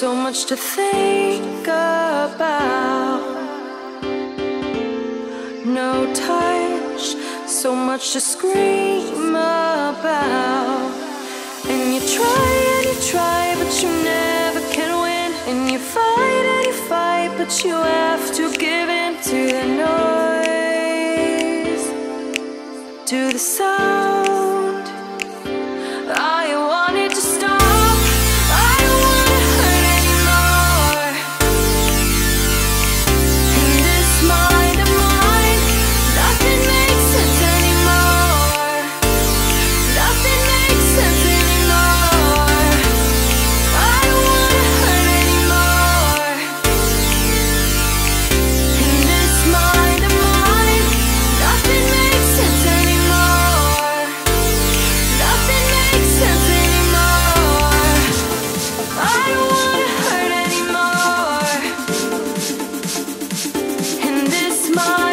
So much to think about. No touch, so much to scream about. And you try, but you never can win. And you fight, but you have to give in to the noise, to the sound. I wanted to stop. I don't wanna hurt anymore. In this mind of mine, nothing makes sense anymore. Nothing makes sense anymore. I don't wanna hurt anymore. In this mind of mine, nothing makes sense anymore. Nothing makes sense anymore. I don't wanna hurt anymore. In this mind